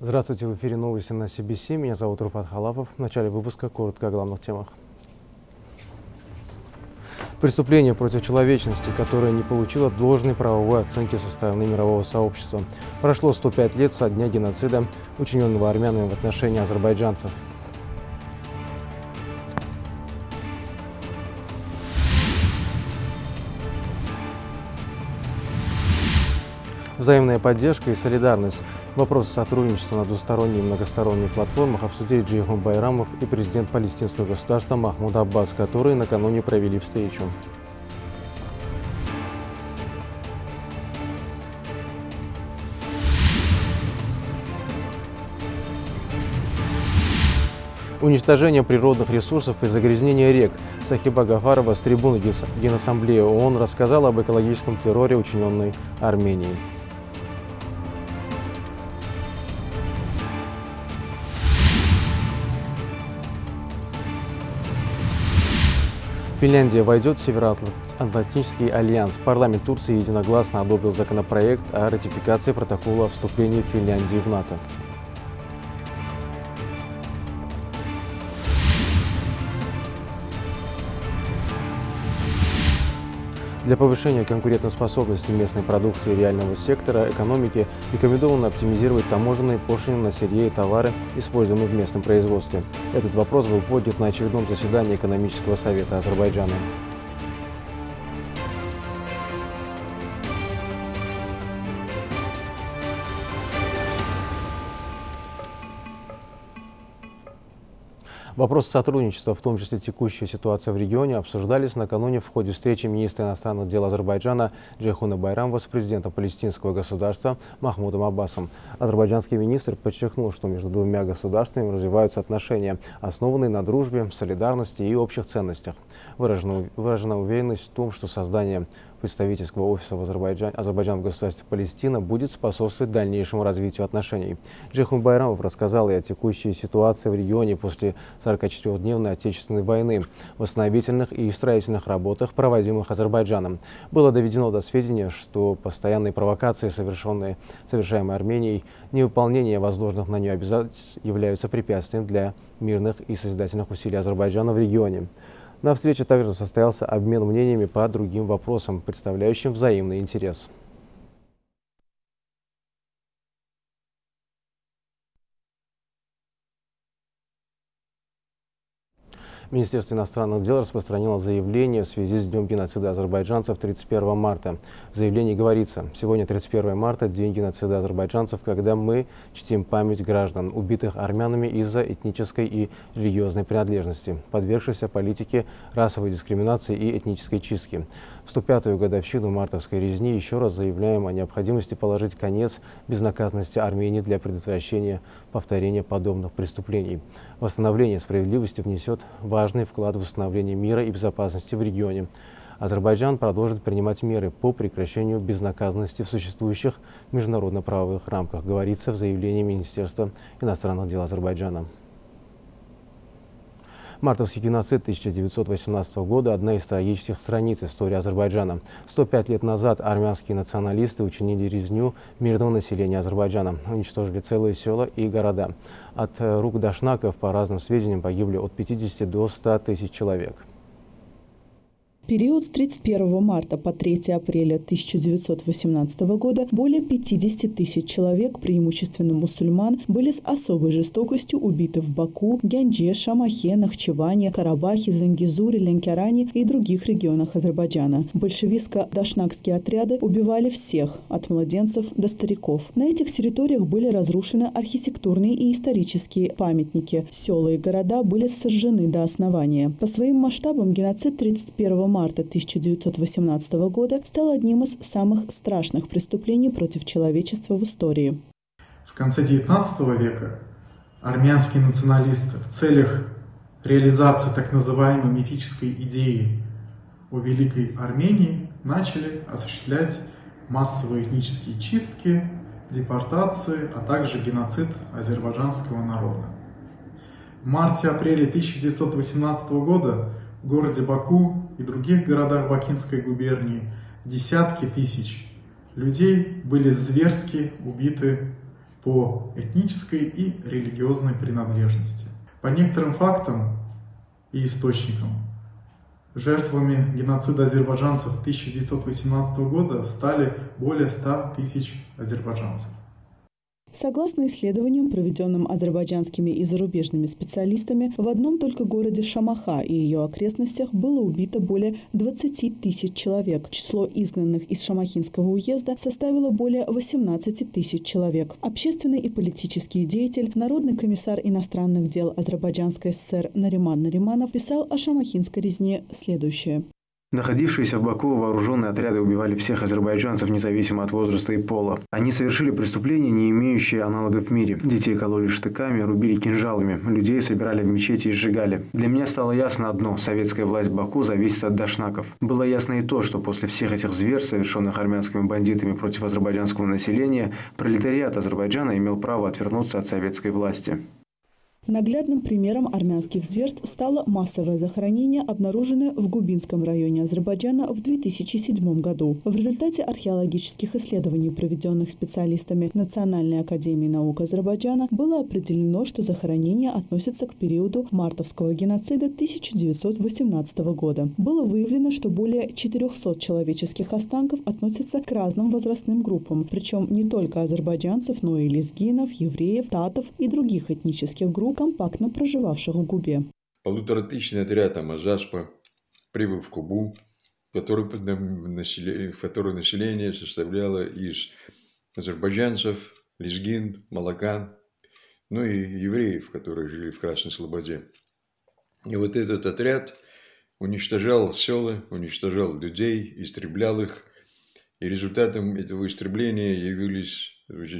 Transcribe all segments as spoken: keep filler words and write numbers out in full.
Здравствуйте, в эфире новости на си би си. Меня зовут Руфат Халапов. В начале выпуска коротко о главных темах. Преступление против человечности, которое не получило должной правовой оценки со стороны мирового сообщества. Прошло сто пять лет со дня геноцида, учиненного армянами в отношении азербайджанцев. Взаимная поддержка и солидарность. Вопросы сотрудничества на двусторонней и многосторонних платформах обсудили Джейхун Байрамов и президент палестинского государства Махмуд Аббас, которые накануне провели встречу. Уничтожение природных ресурсов и загрязнение рек. Сахиба Гафарова с трибуны Генассамблеи ООН рассказала об экологическом терроре, учиненной Арменией. Финляндия войдет в Североатлантический альянс. Парламент Турции единогласно одобрил законопроект о ратификации протокола о вступлении Финляндии в НАТО. Для повышения конкурентоспособности местной продукции реального сектора экономики рекомендовано оптимизировать таможенные пошлины на сырье и товары, используемые в местном производстве. Этот вопрос был поднят на очередном заседании экономического совета Азербайджана. Вопросы сотрудничества, в том числе текущая ситуация в регионе, обсуждались накануне в ходе встречи министра иностранных дел Азербайджана Джейхуна Байрамова с президентом палестинского государства Махмудом Аббасом. Азербайджанский министр подчеркнул, что между двумя государствами развиваются отношения, основанные на дружбе, солидарности и общих ценностях. Выражена, выражена уверенность в том, что создание представительского офиса в Азербайджане, Азербайджан в государстве Палестина будет способствовать дальнейшему развитию отношений. Джейхун Байрамов рассказал и о текущей ситуации в регионе после сорокачетырёхдневной Отечественной войны, восстановительных и строительных работах, проводимых Азербайджаном. Было доведено до сведения, что постоянные провокации, совершенные, совершаемые Арменией, невыполнение возложенных на нее обязательств являются препятствием для мирных и созидательных усилий Азербайджана в регионе. На встрече также состоялся обмен мнениями по другим вопросам, представляющим взаимный интерес. Министерство иностранных дел распространило заявление в связи с Днем геноцида азербайджанцев тридцать первого марта. В заявлении говорится: сегодня тридцать первое марта, день геноцида азербайджанцев, когда мы чтим память граждан, убитых армянами из-за этнической и религиозной принадлежности, подвергшихся политике расовой дискриминации и этнической чистки. В сто пятую годовщину мартовской резни еще раз заявляем о необходимости положить конец безнаказанности Армении для предотвращения повторения подобных преступлений. Восстановление справедливости внесет важный вклад в восстановление мира и безопасности в регионе. Азербайджан продолжит принимать меры по прекращению безнаказанности в существующих международно-правовых рамках, говорится в заявлении Министерства иностранных дел Азербайджана. Мартовский геноцид тысяча девятьсот восемнадцатого года – одна из трагических страниц истории Азербайджана. сто пять лет назад армянские националисты учинили резню мирного населения Азербайджана, уничтожили целые села и города. От рук дашнаков, по разным сведениям, погибли от пятидесяти до ста тысяч человек. В период с тридцать первого марта по третьего апреля тысяча девятьсот восемнадцатого года более пятидесяти тысяч человек, преимущественно мусульман, были с особой жестокостью убиты в Баку, Гянже, Шамахе, Нахчеване, Карабахе, Зангизуре, Ленкеране и других регионах Азербайджана. Большевистско-дашнакские отряды убивали всех, от младенцев до стариков. На этих территориях были разрушены архитектурные и исторические памятники. Села и города были сожжены до основания. По своим масштабам геноцид тридцать первого марта тысяча девятьсот восемнадцатого года стал одним из самых страшных преступлений против человечества в истории. В конце девятнадцатого века армянские националисты в целях реализации так называемой мифической идеи о Великой Армении начали осуществлять массовые этнические чистки, депортации, а также геноцид азербайджанского народа. В марте-апреле тысяча девятьсот восемнадцатого года в городе Баку и других городах Бакинской губернии десятки тысяч людей были зверски убиты по этнической и религиозной принадлежности. По некоторым фактам и источникам, жертвами геноцида азербайджанцев тысяча девятьсот восемнадцатого года стали более ста тысяч азербайджанцев. Согласно исследованиям, проведенным азербайджанскими и зарубежными специалистами, в одном только городе Шамаха и ее окрестностях было убито более двадцати тысяч человек. Число изгнанных из Шамахинского уезда составило более восемнадцати тысяч человек. Общественный и политический деятель, народный комиссар иностранных дел Азербайджанской ССР Нариман Нариманов писал о шамахинской резне следующее. Находившиеся в Баку вооруженные отряды убивали всех азербайджанцев независимо от возраста и пола. Они совершили преступления, не имеющие аналогов в мире. Детей кололи штыками, рубили кинжалами, людей собирали в мечети и сжигали. Для меня стало ясно одно – советская власть в Баку зависит от дашнаков. Было ясно и то, что после всех этих зверств, совершенных армянскими бандитами против азербайджанского населения, пролетариат Азербайджана имел право отвернуться от советской власти. Наглядным примером армянских зверств стало массовое захоронение, обнаруженное в Губинском районе Азербайджана в две тысячи седьмом году. В результате археологических исследований, проведенных специалистами Национальной академии наук Азербайджана, было определено, что захоронение относится к периоду мартовского геноцида тысяча девятьсот восемнадцатого года. Было выявлено, что более четырёхсот человеческих останков относятся к разным возрастным группам, причем не только азербайджанцев, но и лезгинов, евреев, татов и других этнических групп, компактно проживавших в Губе. Полуторатысячный отряд Амазашпа прибыл в Кубу, который, в которой население составляло из азербайджанцев, лезгин, малакан, ну и евреев, которые жили в Красной Слободе. И вот этот отряд уничтожал села, уничтожал людей, истреблял их. И результатом этого истребления явились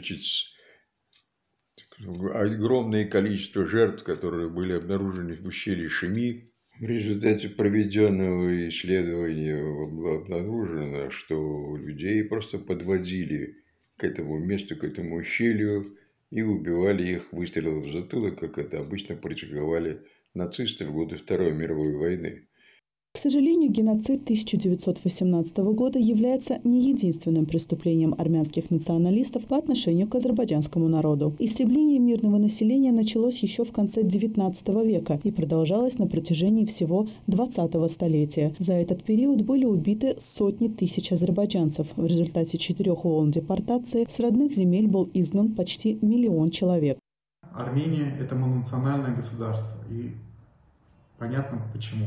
огромное количество жертв, которые были обнаружены в ущелье Шими. В результате проведенного исследования было обнаружено, что людей просто подводили к этому месту, к этому ущелью и убивали их выстрелом в затылок, как это обычно практиковали нацисты в годы Второй мировой войны. К сожалению, геноцид тысяча девятьсот восемнадцатого года является не единственным преступлением армянских националистов по отношению к азербайджанскому народу. Истребление мирного населения началось еще в конце девятнадцатого века и продолжалось на протяжении всего двадцатого столетия. За этот период были убиты сотни тысяч азербайджанцев. В результате четырех волн депортации с родных земель был изгнан почти миллион человек. Армения – это мононациональное государство, и понятно почему.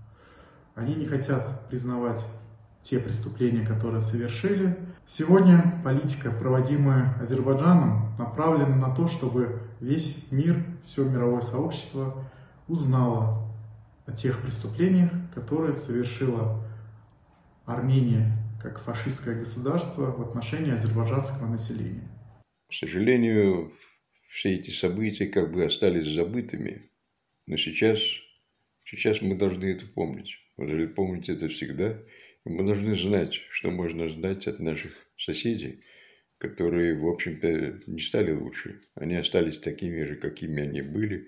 Они не хотят признавать те преступления, которые совершили. Сегодня политика, проводимая Азербайджаном, направлена на то, чтобы весь мир, все мировое сообщество узнало о тех преступлениях, которые совершила Армения как фашистское государство в отношении азербайджанского населения. К сожалению, все эти события как бы остались забытыми, но сейчас, сейчас мы должны это помнить. Мы должны помнить это всегда. И мы должны знать, что можно знать от наших соседей, которые, в общем-то, не стали лучше. Они остались такими же, какими они были.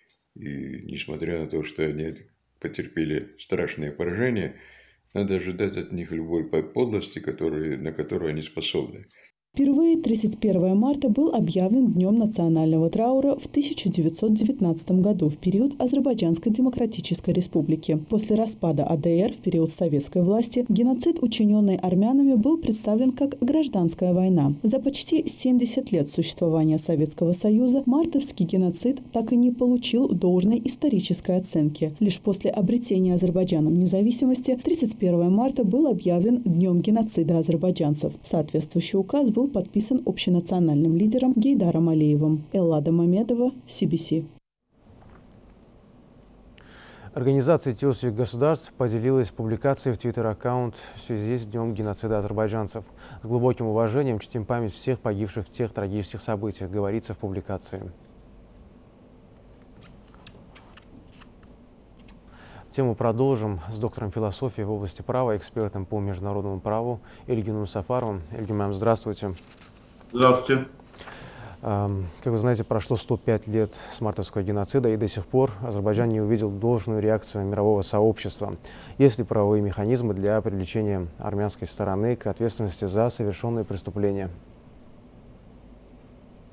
И несмотря на то, что они потерпели страшное поражение, надо ожидать от них любой подлости, которые, на которую они способны. Впервые тридцать первого марта был объявлен Днем национального траура в тысяча девятьсот девятнадцатом году в период Азербайджанской Демократической Республики. После распада А Дэ Эр в период советской власти геноцид, учиненный армянами, был представлен как гражданская война. За почти семьдесят лет существования Советского Союза мартовский геноцид так и не получил должной исторической оценки. Лишь после обретения Азербайджаном независимости тридцать первого марта был объявлен Днем геноцида азербайджанцев. Соответствующий указ был подписан общенациональным лидером Гейдаром Алиевым. Эллада Мамедова, Си Би Си. Организация тюркских государств поделилась публикацией в твиттер-аккаунт в связи с Днем геноцида азербайджанцев. С глубоким уважением чтим память всех погибших в тех трагических событиях, говорится в публикации. Тему продолжим с доктором философии в области права, экспертом по международному праву Эльгином Сафаровым. Эльгин, здравствуйте. Здравствуйте. Как вы знаете, прошло сто пять лет с мартовского геноцида, и до сих пор Азербайджан не увидел должную реакцию мирового сообщества. Есть ли правовые механизмы для привлечения армянской стороны к ответственности за совершенные преступления?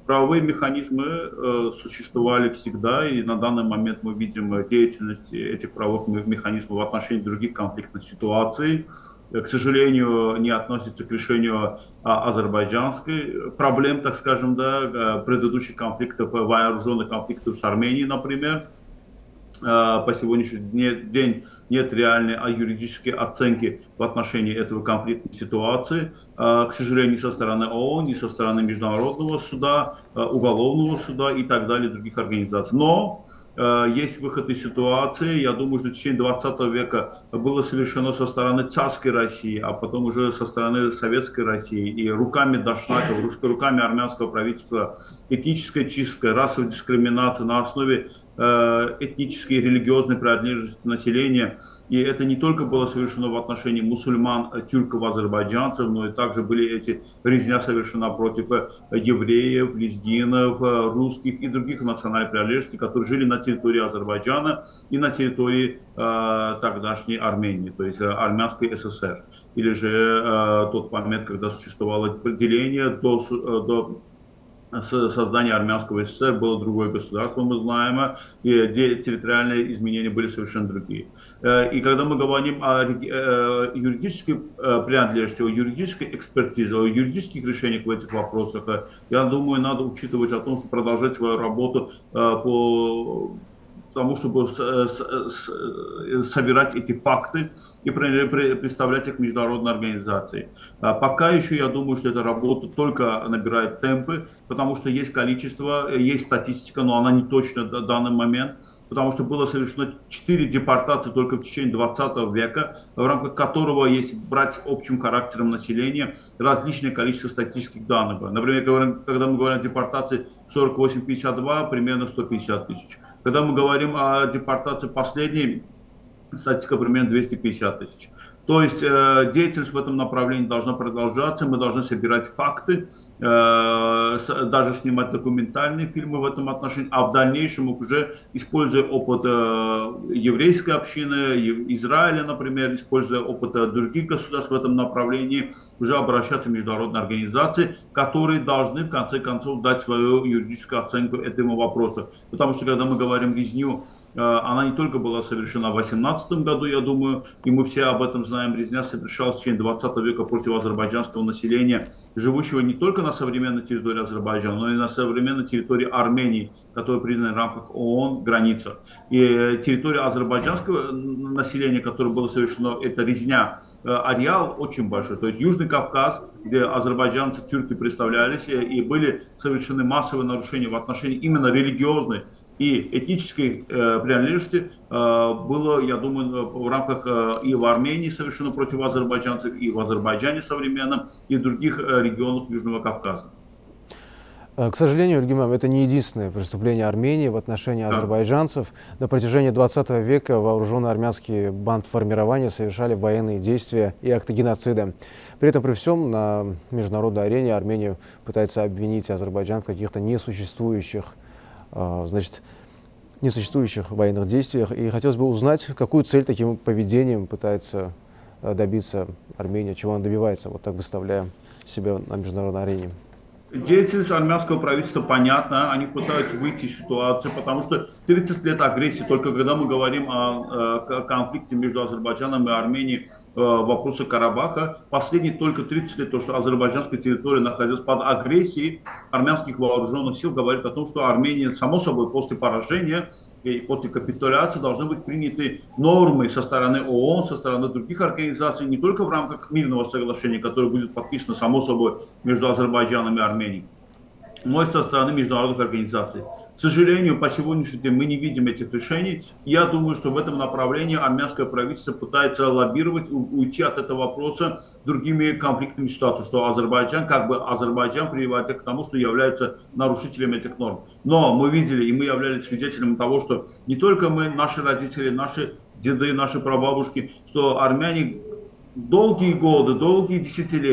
Правовые механизмы э, существовали всегда, и на данный момент мы видим деятельность этих правовых механизмов в отношении других конфликтных ситуаций. К сожалению, не относится к решению а, азербайджанской проблем, так скажем, да, предыдущих конфликтов, вооруженных конфликтов с Арменией, например. По сегодняшний день нет реальной а юридической оценки в отношении этого конфликтной ситуации. К сожалению, ни со стороны ООН, ни со стороны Международного суда, Уголовного суда и так далее, других организаций. Но есть выход из ситуации. Я думаю, что в течение двадцатого века было совершено со стороны царской России, а потом уже со стороны советской России и руками дашнаков, руками армянского правительства этническая чистка, расовая дискриминация на основе этнической и религиозной принадлежности населения. И это не только было совершено в отношении мусульман, тюрков, азербайджанцев, но и также были эти резня совершена против евреев, лезгинов, русских и других национальных принадлежностей, которые жили на территории Азербайджана и на территории э, тогдашней Армении, то есть армянской ССР. Или же э, тот момент, когда существовало деление до, до создания армянского СССР, было другое государство, мы знаем, и территориальные изменения были совершенно другие. И когда мы говорим о юридической принадлежности, о юридической экспертизе, о юридических решениях в этих вопросах, я думаю, надо учитывать о том, что продолжать свою работу по тому, чтобы собирать эти факты и представлять их международной организации. Пока еще я думаю, что эта работа только набирает темпы, потому что есть количество, есть статистика, но она не точна в данный момент, потому что было совершено четыре депортации только в течение двадцатого века, в рамках которого, если брать общим характером населения, различное количество статистических данных. Например, когда мы говорим о депортации сорок восемь пятьдесят два, примерно сто пятьдесят тысяч. Когда мы говорим о депортации последней, статистика примерно двести пятьдесят тысяч. То есть э, деятельность в этом направлении должна продолжаться, мы должны собирать факты, э, с, даже снимать документальные фильмы в этом отношении, а в дальнейшем уже, используя опыт э, еврейской общины, Израиля, например, используя опыт других государств в этом направлении, уже обращаться в международные организации, которые должны в конце концов дать свою юридическую оценку этому вопросу. Потому что когда мы говорим резню, она не только была совершена в две тысячи восемнадцатом году, я думаю, и мы все об этом знаем, резня совершалась в течение двадцатого века против азербайджанского населения, живущего не только на современной территории Азербайджана, но и на современной территории Армении, которая признана в рамках ООН граница. И территория азербайджанского населения, которое было совершено, это резня, ареал очень большой, то есть Южный Кавказ, где азербайджанцы, тюрки представлялись, и были совершены массовые нарушения в отношении именно религиозной и этнической э, принадлежности, э, было, я думаю, в рамках э, и в Армении совершено против азербайджанцев, и в Азербайджане современном, и в других э, регионах Южного Кавказа. К сожалению, Ильгимам, это не единственное преступление Армении в отношении азербайджанцев. На протяжении двадцатого века вооруженные армянские бандформирования совершали военные действия и акты геноцида. При этом, при всем, на международной арене Армения пытается обвинить Азербайджан в каких-то несуществующих, значит, несуществующих военных действиях. И хотелось бы узнать, какую цель таким поведением пытается добиться Армения, чего она добивается, вот так выставляя себя на международной арене. Деятельность армянского правительства понятна, они пытаются выйти из ситуации, потому что тридцать лет агрессии, только когда мы говорим о, о конфликте между Азербайджаном и Арменией, в вопросе Карабаха, последние только тридцать лет, то, что азербайджанская территория находилась под агрессией армянских вооруженных сил, говорит о том, что Армения, само собой, после поражения и после капитуляции должны быть приняты нормы со стороны ООН, со стороны других организаций, не только в рамках мирного соглашения, которое будет подписано, само собой, между Азербайджаном и Арменией, но и со стороны международных организаций. К сожалению, по сегодняшнему дню мы не видим этих решений. Я думаю, что в этом направлении армянское правительство пытается лоббировать, уйти от этого вопроса другими конфликтными ситуациями, что Азербайджан, как бы Азербайджан приводит к тому, что является нарушителем этих норм. Но мы видели, и мы являлись свидетелями того, что не только мы, наши родители, наши деды, наши прабабушки, что армяне долгие годы, долгие десятилетия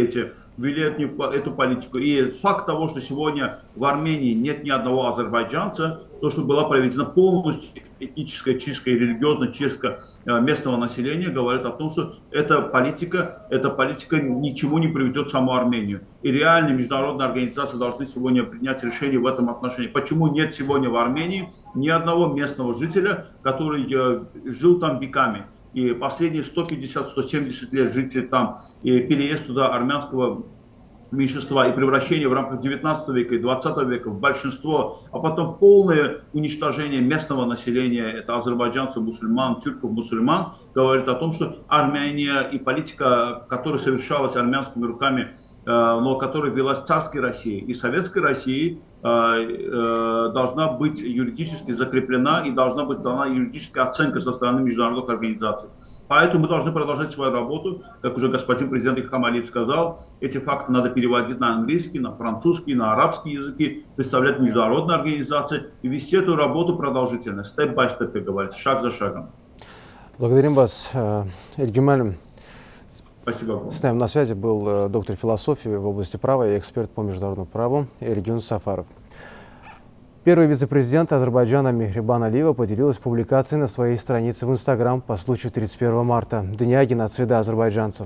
вели эту, эту политику. И факт того, что сегодня в Армении нет ни одного азербайджанца, то, что была проведена полностью этническая чистка и религиозная чистка местного населения, говорит о том, что эта политика, эта политика ничему не приведет в саму Армению. И реально международные организации должны сегодня принять решение в этом отношении. Почему нет сегодня в Армении ни одного местного жителя, который жил там веками? И последние сто пятьдесят — сто семьдесят лет жители там, и переезд туда армянского меньшинства и превращение в рамках девятнадцатого века и двадцатого века в большинство, а потом полное уничтожение местного населения, это азербайджанцев, мусульман, тюрков, мусульман, говорит о том, что Армения и политика, которая совершалась армянскими руками, но которая велась в царской России и советской России, должна быть юридически закреплена и должна быть дана юридическая оценка со стороны международных организаций. Поэтому мы должны продолжать свою работу. Как уже господин президент Ильхам Алиев сказал, эти факты надо переводить на английский, на французский, на арабский языки, представлять международные организации и вести эту работу продолжительно, степ-бай-степ, как говорится, шаг за шагом. Благодарим вас, Эргюмаль. Спасибо. С нами на связи был доктор философии в области права и эксперт по международному праву Эргюн Сафаров. Первый вице-президент Азербайджана Мехрибан Алиева поделилась публикацией на своей странице в Инстаграм по случаю тридцать первого марта, Дня геноцида азербайджанцев.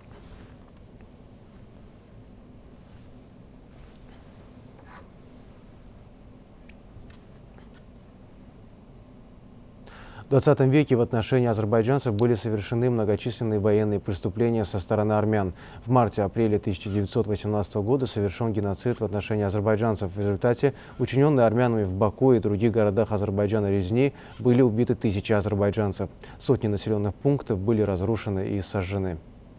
В двадцатом веке в отношении азербайджанцев были совершены многочисленные военные преступления со стороны армян. В марте-апреле тысяча девятьсот восемнадцатого года совершен геноцид в отношении азербайджанцев. В результате учиненной армянами в Баку и других городах Азербайджана резни были убиты тысячи азербайджанцев. Сотни населенных пунктов были разрушены и сожжены.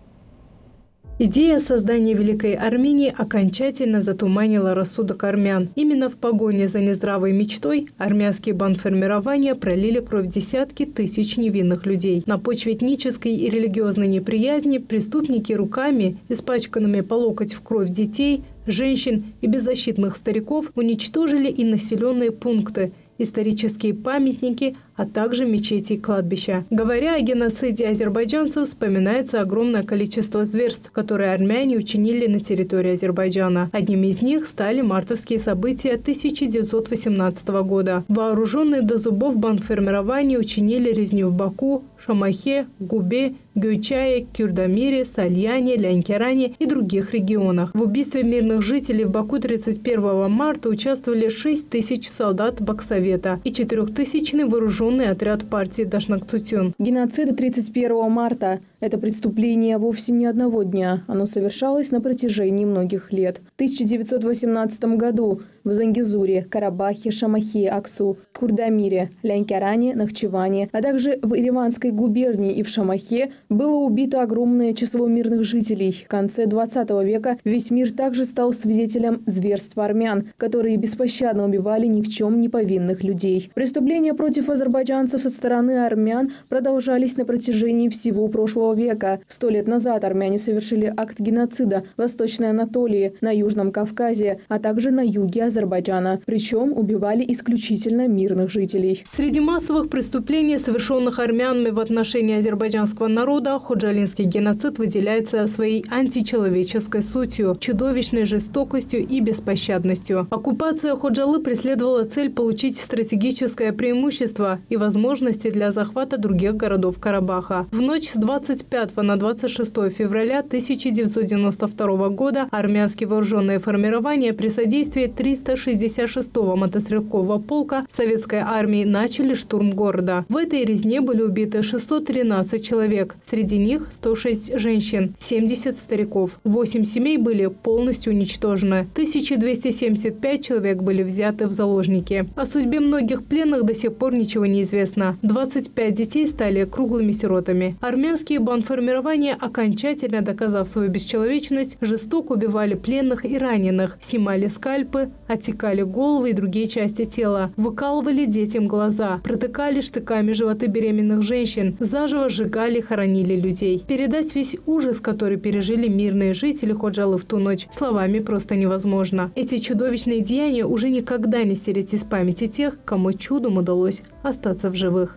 Идея создания Великой Армении окончательно затуманила рассудок армян. Именно в погоне за нездравой мечтой армянские бандформирования пролили кровь десятки тысяч невинных людей. На почве этнической и религиозной неприязни преступники руками, испачканными по локоть в кровь детей, женщин и беззащитных стариков, уничтожили и населенные пункты, исторические памятники, а также мечети и кладбища. Говоря о геноциде азербайджанцев, вспоминается огромное количество зверств, которые армяне учинили на территории Азербайджана. Одним из них стали мартовские события тысяча девятьсот восемнадцатого года. Вооруженные до зубов бандформирования учинили резню в Баку, Шамахе, Губе, Гюйчае, Кюрдамире, Сальяне, Лянкеране и других регионах. В убийстве мирных жителей в Баку тридцать первого марта участвовали шесть тысяч солдат Баксовета и четырехтысячный вооруженный отряд партии Дашнак-Цутюн. Геноцид тридцать первого марта – это преступление вовсе не одного дня. Оно совершалось на протяжении многих лет. В тысяча девятьсот восемнадцатом году в Зангезуре, Карабахе, Шамахе, Аксу, Курдамире, Лянкеране, Нахчеване, а также в Ереванской губернии и в Шамахе было убито огромное число мирных жителей. В конце двадцатого века весь мир также стал свидетелем зверства армян, которые беспощадно убивали ни в чем не повинных людей. Преступления против азербайджанцев со стороны армян продолжались на протяжении всего прошлого века. Сто лет назад армяне совершили акт геноцида в Восточной Анатолии, на Южном Кавказе, а также на юге Азербайджана. Причем убивали исключительно мирных жителей. Среди массовых преступлений, совершенных армянами в отношении азербайджанского народа, ходжалинский геноцид выделяется своей античеловеческой сутью, чудовищной жестокостью и беспощадностью. Оккупация Ходжалы преследовала цель получить стратегическое преимущество и возможности для захвата других городов Карабаха. В ночь с двадцать пятого на двадцать шестое февраля тысяча девятьсот девяносто второго года армянские вооруженные формирования при содействии триста шестьдесят шестого мотострелкового полка советской армии начали штурм города. В этой резне были убиты шестьсот тринадцать человек. Среди них сто шесть женщин, семьдесят стариков. восемь семей были полностью уничтожены. тысяча двести семьдесят пять человек были взяты в заложники. О судьбе многих пленных до сих пор ничего не известно. двадцать пять детей стали круглыми сиротами. Армянские бандформирования, окончательно доказав свою бесчеловечность, жестоко убивали пленных и раненых, снимали скальпы, отсекали головы и другие части тела, выкалывали детям глаза, протыкали штыками животы беременных женщин, заживо сжигали и хоронили людей. Передать весь ужас, который пережили мирные жители Ходжалы в ту ночь, словами просто невозможно. Эти чудовищные деяния уже никогда не стереть из памяти тех, кому чудом удалось остаться в живых.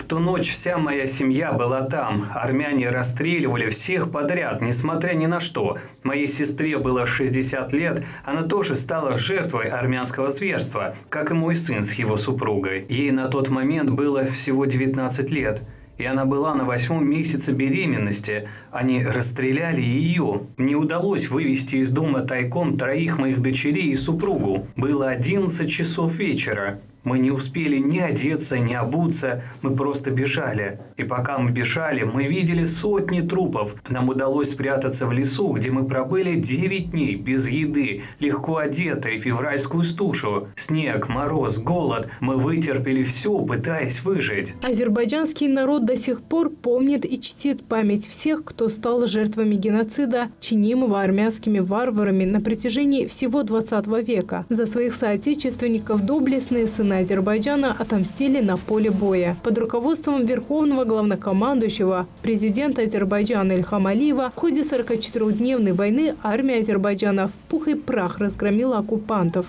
ту ночь вся моя семья была там. Армяне расстреливали всех подряд, несмотря ни на что. Моей сестре было шестьдесят лет, она тоже стала жертвой армянского зверства, как и мой сын с его супругой. Ей на тот момент было всего девятнадцать лет. И она была на восьмом месяце беременности. Они расстреляли ее. Мне удалось вывести из дома тайком троих моих дочерей и супругу. Было одиннадцать часов вечера. Мы не успели ни одеться, ни обуться, мы просто бежали. И пока мы бежали, мы видели сотни трупов. Нам удалось спрятаться в лесу, где мы пробыли девять дней без еды, легко одетые, февральскую стужу. Снег, мороз, голод. Мы вытерпели все, пытаясь выжить. Азербайджанский народ до сих пор помнит и чтит память всех, кто стал жертвами геноцида, чинимого армянскими варварами на протяжении всего двадцатого века. За своих соотечественников доблестные сыны Азербайджана отомстили на поле боя. Под руководством верховного главнокомандующего президента Азербайджана Ильхама Алиева в ходе сорокачетырёхдневной войны армия Азербайджана в пух и прах разгромила оккупантов.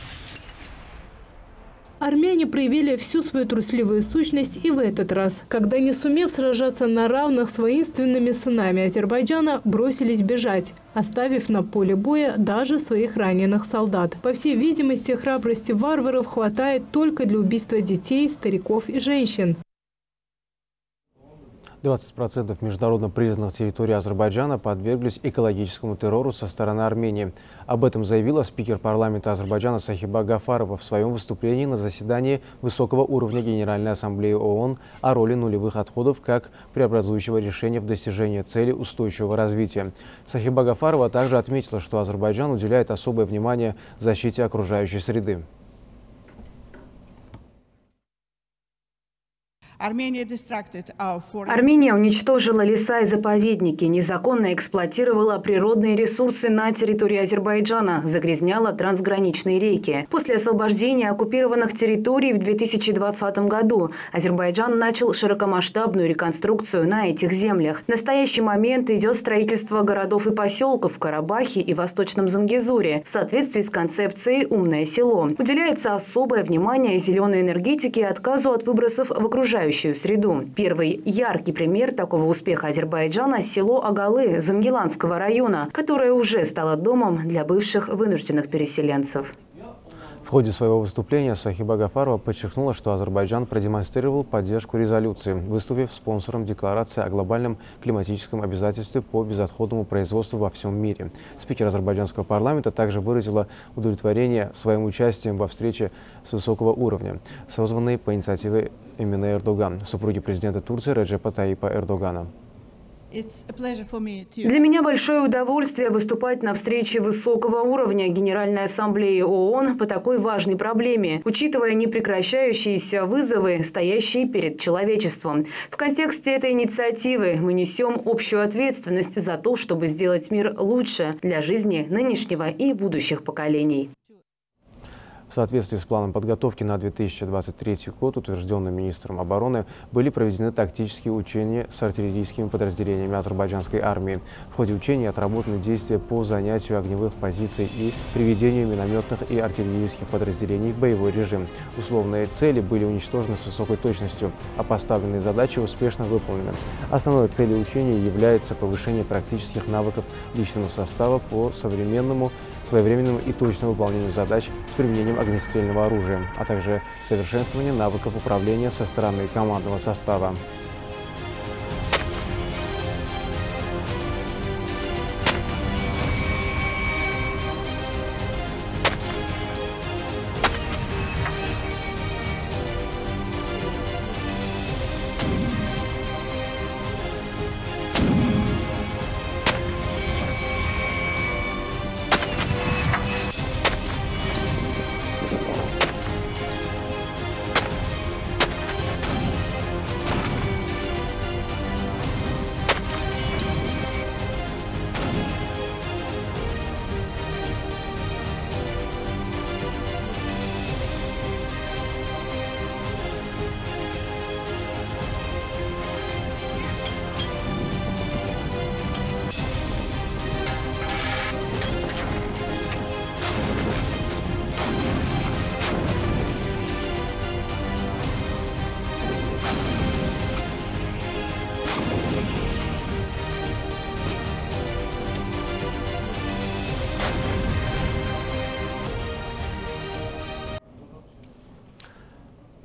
Армяне проявили всю свою трусливую сущность и в этот раз, когда, не сумев сражаться на равных с воинственными сынами Азербайджана, бросились бежать, оставив на поле боя даже своих раненых солдат. По всей видимости, храбрости варваров хватает только для убийства детей, стариков и женщин. двадцать процентов международно признанных территорий Азербайджана подверглись экологическому террору со стороны Армении. Об этом заявила спикер парламента Азербайджана Сахиба Гафарова в своем выступлении на заседании высокого уровня Генеральной Ассамблеи ООН о роли нулевых отходов как преобразующего решения в достижении цели устойчивого развития. Сахиба Гафарова также отметила, что Азербайджан уделяет особое внимание защите окружающей среды. Армения уничтожила леса и заповедники, незаконно эксплуатировала природные ресурсы на территории Азербайджана, загрязняла трансграничные реки. После освобождения оккупированных территорий в две тысячи двадцатом году Азербайджан начал широкомасштабную реконструкцию на этих землях. В настоящий момент идет строительство городов и поселков в Карабахе и Восточном Зангезуре в соответствии с концепцией «Умное село». Уделяется особое внимание зеленой энергетике и отказу от выбросов в окружающую среду. Первый яркий пример такого успеха Азербайджана – село Агалы Зангеланского района, которое уже стало домом для бывших вынужденных переселенцев. В ходе своего выступления Сахиба Гафарова подчеркнула, что Азербайджан продемонстрировал поддержку резолюции, выступив спонсором декларации о глобальном климатическом обязательстве по безотходному производству во всем мире. Спикер азербайджанского парламента также выразила удовлетворение своим участием во встрече с высокого уровня, созванной по инициативе Эмине Эрдоган, супруги президента Турции Реджепа Таипа Эрдогана. Для меня большое удовольствие выступать на встрече высокого уровня Генеральной Ассамблеи ООН по такой важной проблеме, учитывая непрекращающиеся вызовы, стоящие перед человечеством. В контексте этой инициативы мы несем общую ответственность за то, чтобы сделать мир лучше для жизни нынешнего и будущих поколений. В соответствии с планом подготовки на две тысячи двадцать третий год, утвержденным министром обороны, были проведены тактические учения с артиллерийскими подразделениями азербайджанской армии. В ходе учений отработаны действия по занятию огневых позиций и приведению минометных и артиллерийских подразделений в боевой режим. Условные цели были уничтожены с высокой точностью, а поставленные задачи успешно выполнены. Основной целью учений является повышение практических навыков личного состава по современному, своевременному и точному выполнению задач с применением огнестрельного оружия, а также совершенствование навыков управления со стороны командного состава.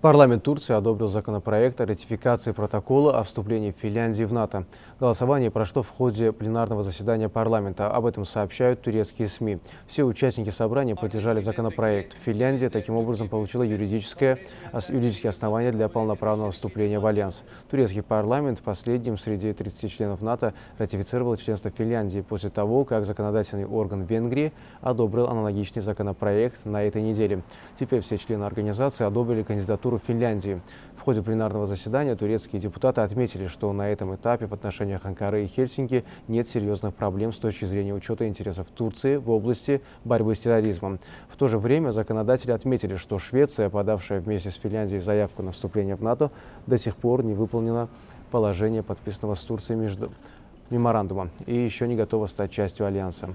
Парламент Турции одобрил законопроект о ратификации протокола о вступлении Финляндии в НАТО. Голосование прошло в ходе пленарного заседания парламента. Об этом сообщают турецкие СМИ. Все участники собрания поддержали законопроект. Финляндия таким образом получила юридическое, юридические основания для полноправного вступления в альянс. Турецкий парламент последним среди тридцати членов НАТО ратифицировал членство Финляндии после того, как законодательный орган Венгрии одобрил аналогичный законопроект на этой неделе. Теперь все члены организации одобрили кандидатуру Финляндии. В ходе пленарного заседания турецкие депутаты отметили, что на этом этапе в отношениях Анкары и Хельсинки нет серьезных проблем с точки зрения учета интересов Турции в области борьбы с терроризмом. В то же время законодатели отметили, что Швеция, подавшая вместе с Финляндией заявку на вступление в НАТО, до сих пор не выполнила положение подписанного с Турцией между... меморандума и еще не готова стать частью альянса.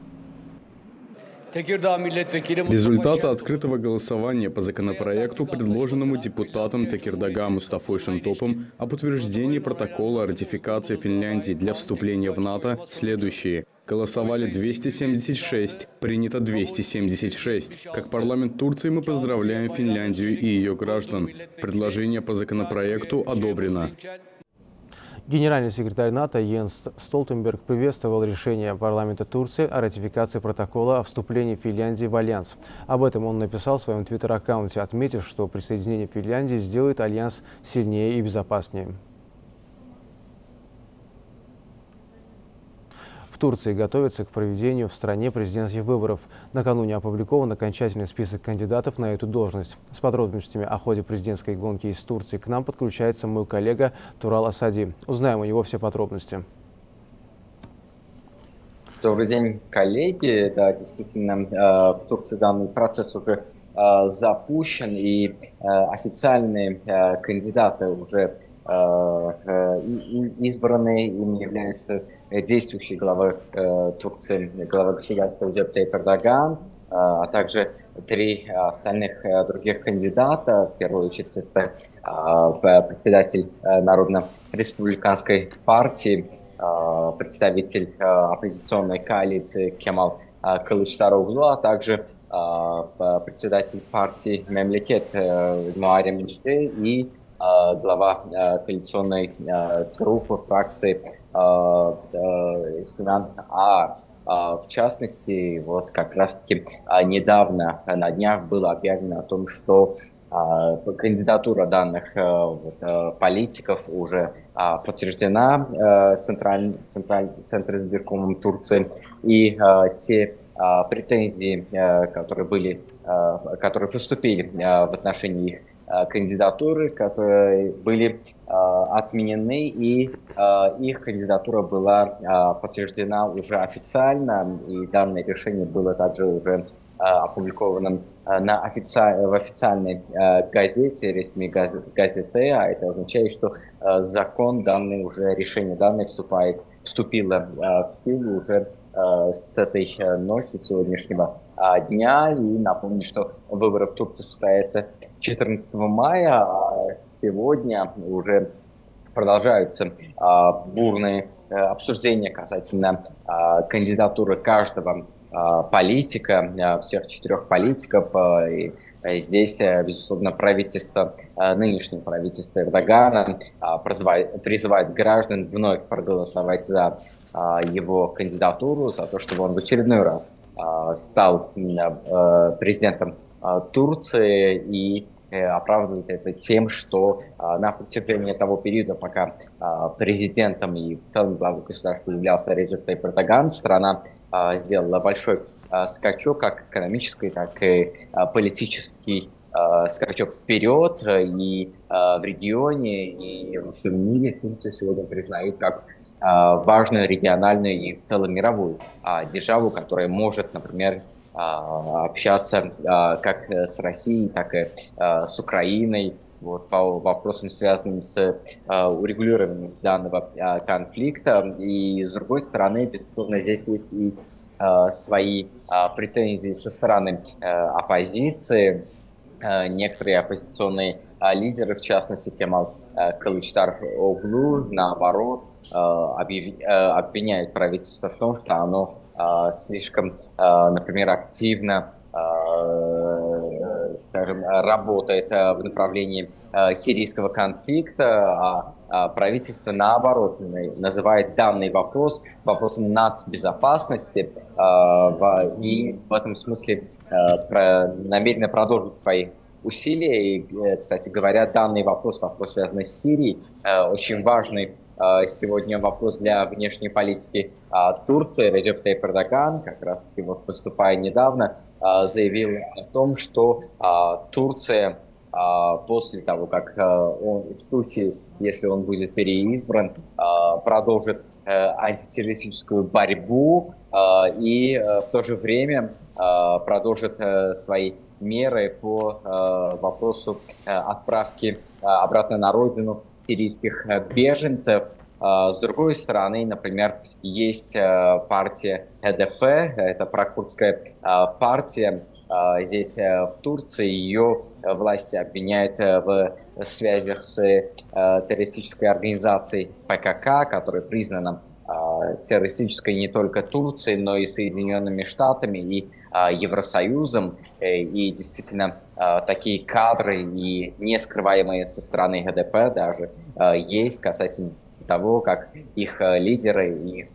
Результаты открытого голосования по законопроекту, предложенному депутатом Текирдага Мустафой Шентопом об утверждении протокола о ратификации Финляндии для вступления в НАТО, следующие. Голосовали двести семьдесят шесть, принято двести семьдесят шесть. Как парламент Турции мы поздравляем Финляндию и ее граждан. Предложение по законопроекту одобрено. Генеральный секретарь НАТО Йенс Столтенберг приветствовал решение парламента Турции о ратификации протокола о вступлении Финляндии в альянс. Об этом он написал в своем твиттер-аккаунте, отметив, что присоединение Финляндии сделает альянс сильнее и безопаснее. В Турции готовится к проведению в стране президентских выборов. Накануне опубликован окончательный список кандидатов на эту должность. С подробностями о ходе президентской гонки из Турции к нам подключается мой коллега Турал Асади. Узнаем у него все подробности. Добрый день, коллеги. Да, действительно, в Турции данный процесс уже запущен, и официальные кандидаты уже избранные, им являются действующий глава э, Турции, глава государства Реджеп Тайип Эрдоган, э, а также три остальных э, других кандидата. В первую очередь это э, председатель э, Народно-республиканской партии, э, представитель э, оппозиционной коалиции Кемал э, Кылычдароглу, а также э, председатель партии Мемлекет э, Муаррем Инжде и э, глава э, коалиционной э, группы фракции Синан Аар. В частности, вот как раз-таки недавно, на днях, было объявлено о том, что кандидатура данных политиков уже подтверждена Центральным Центризбиркомом Турции, и те претензии, которые были, которые поступили в отношении их кандидатуры, которые были э, отменены, и э, их кандидатура была э, подтверждена уже официально, и данное решение было также уже э, опубликовано э, на офици... в официальной э, газете, Ресми газете, а это означает, что э, закон данный уже, решение данное вступает, вступило э, в силу уже э, с этой э, ночи, сегодняшнего дня. И напомню, что выборы в Турции состоятся четырнадцатого мая, а сегодня уже продолжаются а, бурные а, обсуждения касательно а, кандидатуры каждого а, политика, а, всех четырех политиков. А, и, а, здесь, а, безусловно, правительство, а, нынешнее правительство Эрдогана а, призывает, призывает граждан вновь проголосовать за а, его кандидатуру, за то, чтобы он в очередной раз стал президентом Турции, и оправдывает это тем, что на протяжении того периода, пока президентом и в целом главой государства являлся Реджеп Тайип Эрдоган, страна сделала большой скачок, как экономический, так и политический скачок вперед, и в регионе, и во всем мире Турцию сегодня признают как важную региональную и в целом мировую державу, которая может, например, общаться как с Россией, так и с Украиной, вот, по вопросам, связанным с урегулированием данного конфликта. И с другой стороны, безусловно, здесь есть и свои претензии со стороны оппозиции. Некоторые оппозиционные лидеры, в частности Кемал Кылычдароглу, наоборот, обвиняют правительство в том, что оно слишком, например, активно скажем, работает в направлении сирийского конфликта, а правительство, наоборот, называет данный вопрос вопросом нацбезопасности и в этом смысле намерено продолжить свои усилия. И, кстати говоря, данный вопрос, вопрос, связанный с Сирией, очень важный сегодня вопрос для внешней политики Турции. Реджеп Тайип Эрдоган, как раз таки вот выступая недавно, заявил о том, что Турция после того, как он, в случае, если он будет переизбран, продолжит антитеррористическую борьбу и в то же время продолжит свои меры по вопросу отправки обратно на родину сирийских беженцев. С другой стороны, например, есть партия Х Д П, это прокурдская партия здесь в Турции. Ее власти обвиняют в связях с террористической организацией П К К, которая признана террористической не только Турцией, но и Соединенными Штатами и Евросоюзом. И действительно такие кадры и не скрываемые со стороны Х Д П даже есть касательно того, как их лидеры, их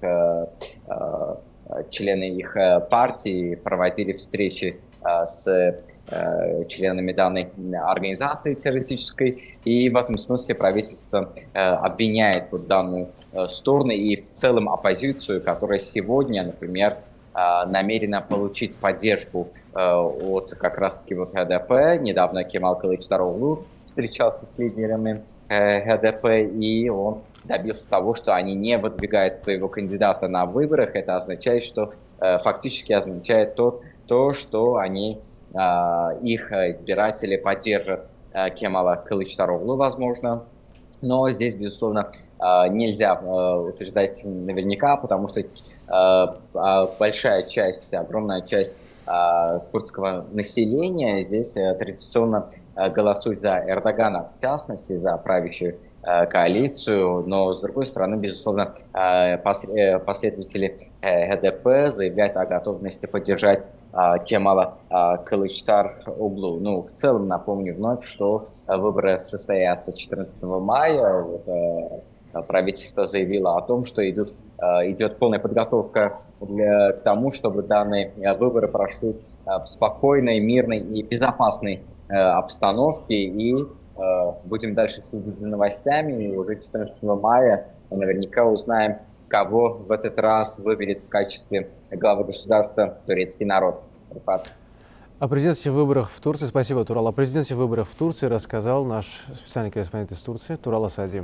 члены их партии проводили встречи с членами данной организации террористической. И в этом смысле правительство обвиняет вот данную сторону и в целом оппозицию, которая сегодня, например, намерена получить поддержку от как раз-таки вот Х Д П. Недавно Кемал Кылычдароглу встречался с лидерами Х Д П, и он добился того, что они не выдвигают своего кандидата на выборах. Это означает, что фактически означает то, то что они, их избиратели поддержат Кемала Кылычдароглу, возможно. Но здесь, безусловно, нельзя утверждать наверняка, потому что большая часть, огромная часть курдского населения здесь традиционно голосует за Эрдогана, в частности, за правящую коалицию, но, с другой стороны, безусловно, последователи Х Д П заявляют о готовности поддержать Кемала Кылычдароглу. Ну, в целом, напомню вновь, что выборы состоятся четырнадцатого мая. Вот, правительство заявило о том, что идут, идет полная подготовка для, к тому, чтобы данные выборы прошли в спокойной, мирной и безопасной обстановке. И будем дальше следить за новостями, и уже четырнадцатого мая наверняка узнаем, кого в этот раз выберет в качестве главы государства турецкий народ. Рифат. О президентских выборах в Турции, спасибо, Турал. О президентских выборах в Турции рассказал наш специальный корреспондент из Турции Турал Асади.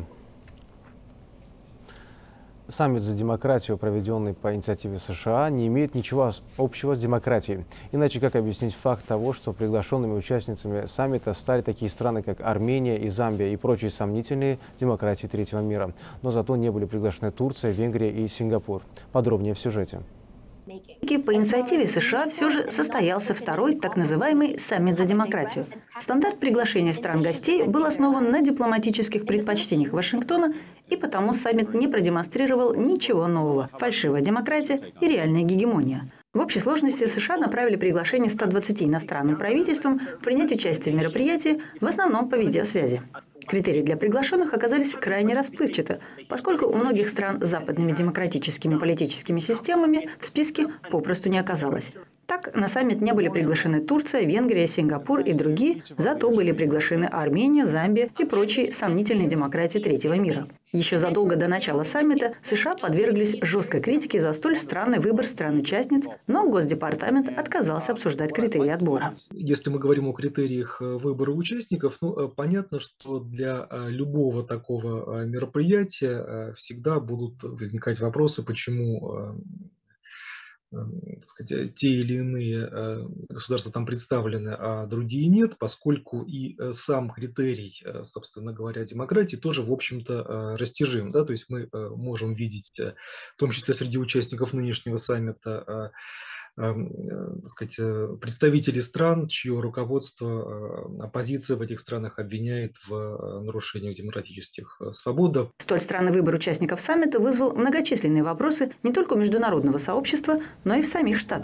Саммит за демократию, проведенный по инициативе США, не имеет ничего общего с демократией. Иначе как объяснить факт того, что приглашенными участницами саммита стали такие страны, как Армения и Замбия и прочие сомнительные демократии третьего мира. Но зато не были приглашены Турция, Венгрия и Сингапур. Подробнее в сюжете. По инициативе США все же состоялся второй так называемый саммит за демократию. Стандарт приглашения стран-гостей был основан на дипломатических предпочтениях Вашингтона, и потому саммит не продемонстрировал ничего нового – фальшивая демократия и реальная гегемония. В общей сложности США направили приглашение ста двадцати иностранным правительствам принять участие в мероприятии, в основном по видеосвязи. Критерии для приглашенных оказались крайне расплывчаты, поскольку у многих стран с западными демократическими политическими системами в списке попросту не оказалось. Так, на саммит не были приглашены Турция, Венгрия, Сингапур и другие, зато были приглашены Армения, Замбия и прочие сомнительные демократии третьего мира. Еще задолго до начала саммита США подверглись жесткой критике за столь странный выбор стран-участниц, но Госдепартамент отказался обсуждать критерии отбора. Если мы говорим о критериях выбора участников, ну, понятно, что для любого такого мероприятия всегда будут возникать вопросы, почему так сказать, те или иные государства там представлены, а другие нет, поскольку и сам критерий, собственно говоря, демократии тоже, в общем-то, растяжим. Да? То есть мы можем видеть, в том числе среди участников нынешнего саммита, так сказать, представителей стран, чье руководство оппозиция в этих странах обвиняет в нарушении демократических свобод. Столь странный выбор участников саммита вызвал многочисленные вопросы не только у международного сообщества, но и в самих Штатах.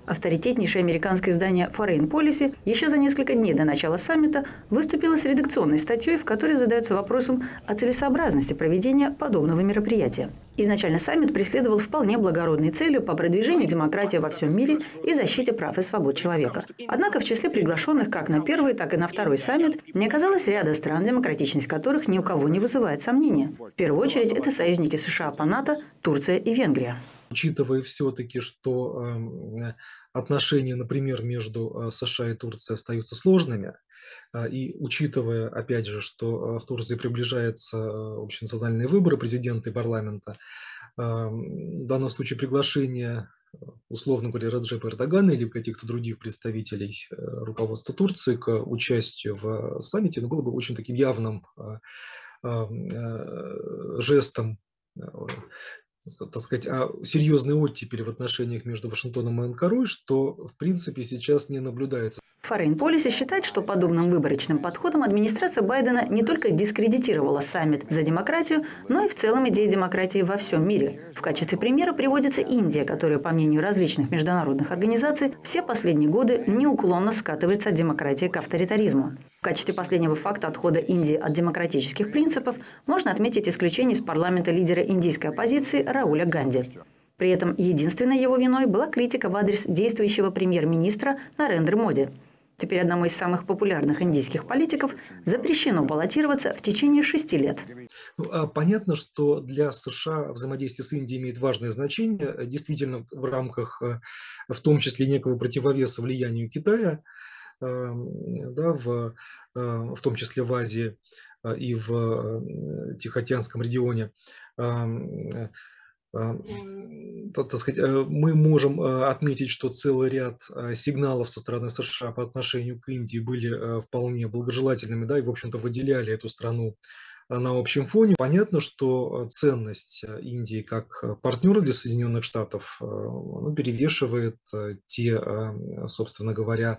Авторитетнейшее американское издание Foreign Policy еще за несколько дней до начала саммита выступило с редакционной статьей, в которой задаются вопросом о целесообразности проведения подобного мероприятия. Изначально саммит преследовал вполне благородные цели по продвижению демократии во всем мире и защите прав и свобод человека. Однако в числе приглашенных как на первый, так и на второй саммит не оказалось ряда стран, демократичность которых ни у кого не вызывает сомнения. В первую очередь это союзники США по НАТО, Турция и Венгрия. Учитывая все-таки, что э, отношения, например, между США и Турцией остаются сложными, э, и учитывая, опять же, что в Турции приближаются общенациональные выборы президента и парламента, э, в данном случае приглашение, условно говоря, Реджепа Эрдогана или каких-то других представителей э, руководства Турции к участию в саммите, ну, было бы очень таким явным э, э, жестом, э, так сказать, о серьезной оттепели в отношениях между Вашингтоном и Анкарой, что, в принципе, сейчас не наблюдается. Foreign Policy считает, что подобным выборочным подходом администрация Байдена не только дискредитировала саммит за демократию, но и в целом идеи демократии во всем мире. В качестве примера приводится Индия, которая, по мнению различных международных организаций, все последние годы неуклонно скатывается от демократии к авторитаризму. В качестве последнего факта отхода Индии от демократических принципов можно отметить исключение из парламента лидера индийской оппозиции Рауля Ганди. При этом единственной его виной была критика в адрес действующего премьер-министра Нарендры Моди. Теперь одному из самых популярных индийских политиков запрещено баллотироваться в течение шести лет. Ну, понятно, что для США взаимодействие с Индией имеет важное значение. Действительно, в рамках, в том числе, некого противовеса влиянию Китая, да, в, в том числе в Азии и в Тихоокеанском регионе, так сказать, мы можем отметить, что целый ряд сигналов со стороны США по отношению к Индии были вполне благожелательными, да, и, в общем-то, выделяли эту страну на общем фоне. Понятно, что ценность Индии как партнера для Соединенных Штатов, ну, перевешивает те, собственно говоря,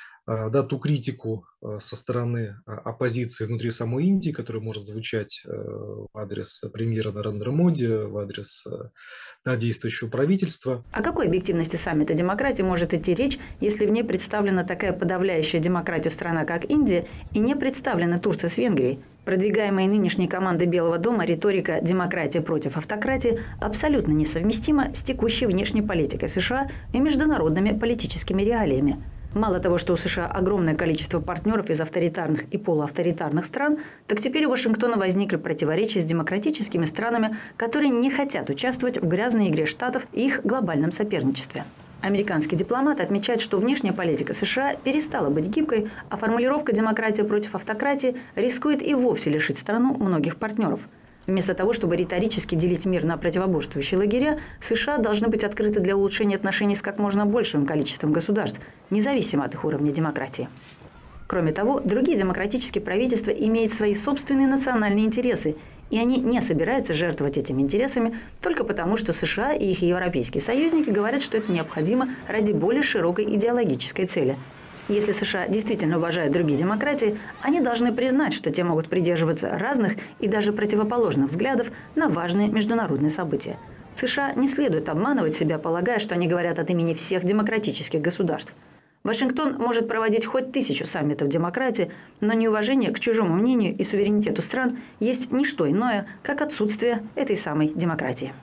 да, ту критику со стороны оппозиции внутри самой Индии, которая может звучать в адрес премьера Нарендры Моди, в адрес, да, действующего правительства. О какой объективности саммита демократии может идти речь, если в ней представлена такая подавляющая демократию страна, как Индия, и не представлена Турция с Венгрией? Продвигаемая нынешней командой Белого дома риторика «демократия против автократии» абсолютно несовместима с текущей внешней политикой США и международными политическими реалиями. Мало того, что у США огромное количество партнеров из авторитарных и полуавторитарных стран, так теперь у Вашингтона возникли противоречия с демократическими странами, которые не хотят участвовать в грязной игре штатов и их глобальном соперничестве. Американские дипломаты отмечают, что внешняя политика США перестала быть гибкой, а формулировка «демократия против автократии» рискует и вовсе лишить страну многих партнеров. Вместо того, чтобы риторически делить мир на противоборствующие лагеря, США должны быть открыты для улучшения отношений с как можно большим количеством государств, независимо от их уровня демократии. Кроме того, другие демократические правительства имеют свои собственные национальные интересы, и они не собираются жертвовать этими интересами только потому, что США и их европейские союзники говорят, что это необходимо ради более широкой идеологической цели. Если США действительно уважают другие демократии, они должны признать, что те могут придерживаться разных и даже противоположных взглядов на важные международные события. США не следует обманывать себя, полагая, что они говорят от имени всех демократических государств. Вашингтон может проводить хоть тысячу саммитов демократии, но неуважение к чужому мнению и суверенитету стран есть не что иное, как отсутствие этой самой демократии.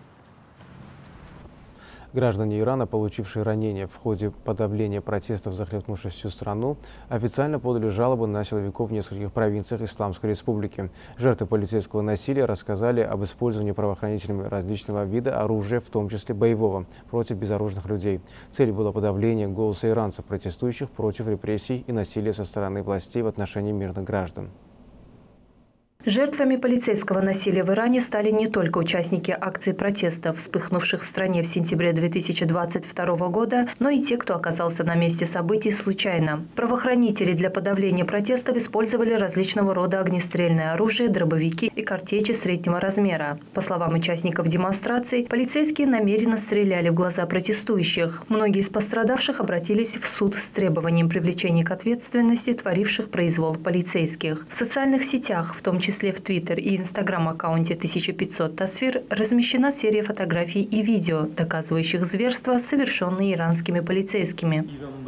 Граждане Ирана, получившие ранения в ходе подавления протестов, захлестнувших всю страну, официально подали жалобы на силовиков в нескольких провинциях Исламской Республики. Жертвы полицейского насилия рассказали об использовании правоохранителями различного вида оружия, в том числе боевого, против безоружных людей. Целью было подавление голоса иранцев, протестующих против репрессий и насилия со стороны властей в отношении мирных граждан. Жертвами полицейского насилия в Иране стали не только участники акций протеста, вспыхнувших в стране в сентябре две тысячи двадцать второго года, но и те, кто оказался на месте событий случайно. Правоохранители для подавления протестов использовали различного рода огнестрельное оружие, дробовики и картечи среднего размера. По словам участников демонстраций, полицейские намеренно стреляли в глаза протестующих. Многие из пострадавших обратились в суд с требованием привлечения к ответственности творивших произвол полицейских. В социальных сетях, в том числе числе в Твиттер и Инстаграм-аккаунте тысяча пятьсот Тасвир, размещена серия фотографий и видео, доказывающих зверства, совершенные иранскими полицейскими.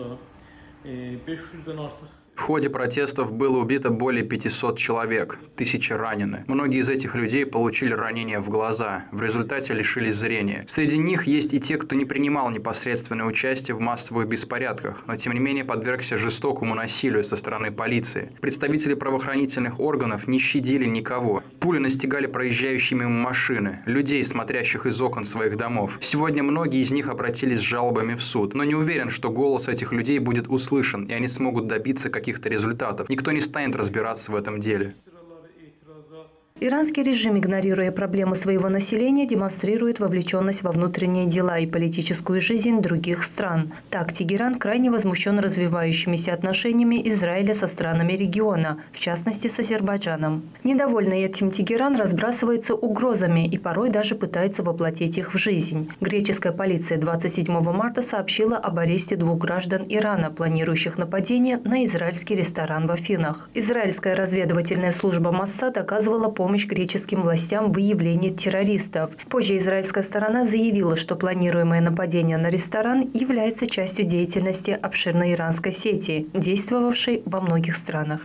В ходе протестов было убито более пятисот человек, тысячи ранены. Многие из этих людей получили ранения в глаза, в результате лишились зрения. Среди них есть и те, кто не принимал непосредственное участие в массовых беспорядках, но тем не менее подвергся жестокому насилию со стороны полиции. Представители правоохранительных органов не щадили никого. Пули настигали проезжающие мимо машины, людей, смотрящих из окон своих домов. Сегодня многие из них обратились с жалобами в суд, но не уверен, что голос этих людей будет услышан, и они смогут добиться каких-то результатов. Никто не станет разбираться в этом деле. Иранский режим, игнорируя проблемы своего населения, демонстрирует вовлеченность во внутренние дела и политическую жизнь других стран. Так, Тегеран крайне возмущен развивающимися отношениями Израиля со странами региона, в частности с Азербайджаном. Недовольный этим Тегеран разбрасывается угрозами и порой даже пытается воплотить их в жизнь. Греческая полиция двадцать седьмого марта сообщила об аресте двух граждан Ирана, планирующих нападение на израильский ресторан в Афинах. Израильская разведывательная служба Моссад оказывала помощь помощь греческим властям в выявлении террористов. Позже израильская сторона заявила, что планируемое нападение на ресторан является частью деятельности обширной иранской сети, действовавшей во многих странах.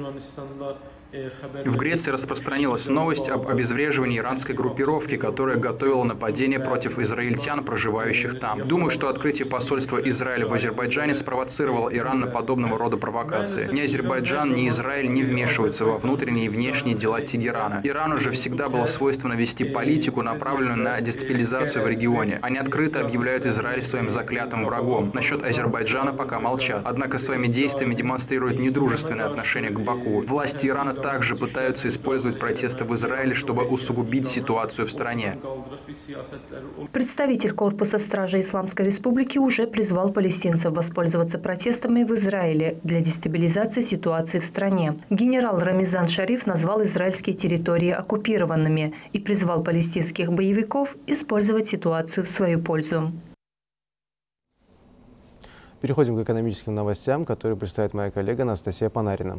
В Греции распространилась новость об обезвреживании иранской группировки, которая готовила нападение против израильтян, проживающих там. Думаю, что открытие посольства Израиля в Азербайджане спровоцировало Иран на подобного рода провокации. Ни Азербайджан, ни Израиль не вмешиваются во внутренние и внешние дела Тегерана. Ирану же всегда было свойственно вести политику, направленную на дестабилизацию в регионе. Они открыто объявляют Израиль своим заклятым врагом. Насчет Азербайджана пока молчат. Однако своими действиями демонстрируют недружественное отношение к Баку. Власти Ирана также пытаются использовать протесты в Израиле, чтобы усугубить ситуацию в стране. Представитель корпуса стражи Исламской Республики уже призвал палестинцев воспользоваться протестами в Израиле для дестабилизации ситуации в стране. Генерал Рамизан Шариф назвал израильские территории оккупированными и призвал палестинских боевиков использовать ситуацию в свою пользу. Переходим к экономическим новостям, которые представит моя коллега Анастасия Панарина.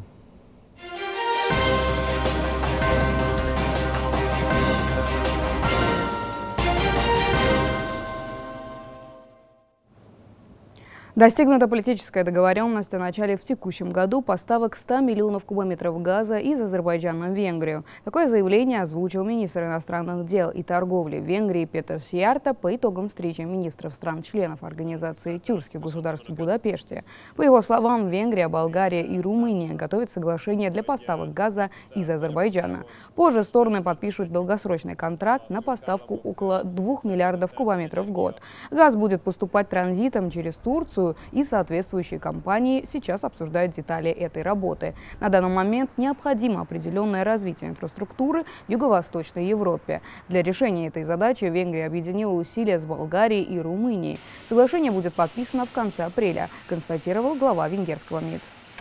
Достигнута политическая договоренность о начале в текущем году поставок ста миллионов кубометров газа из Азербайджана в Венгрию. Такое заявление озвучил министр иностранных дел и торговли Венгрии Петер Сиярто по итогам встречи министров стран-членов Организации тюркских государств в Будапеште. По его словам, Венгрия, Болгария и Румыния готовят соглашение для поставок газа из Азербайджана. Позже стороны подпишут долгосрочный контракт на поставку около двух миллиардов кубометров в год. Газ будет поступать транзитом через Турцию, и соответствующие компании сейчас обсуждают детали этой работы. На данный момент необходимо определенное развитие инфраструктуры в Юго-Восточной Европе. Для решения этой задачи Венгрия объединила усилия с Болгарией и Румынией. Соглашение будет подписано в конце апреля, констатировал глава венгерского МИД.